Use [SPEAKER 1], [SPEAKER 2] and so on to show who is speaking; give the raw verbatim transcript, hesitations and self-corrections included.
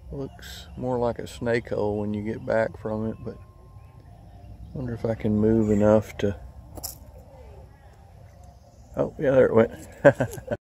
[SPEAKER 1] Looks more like a snake hole when you get back from it, but I wonder if I can move enough to... Oh, yeah, there it went.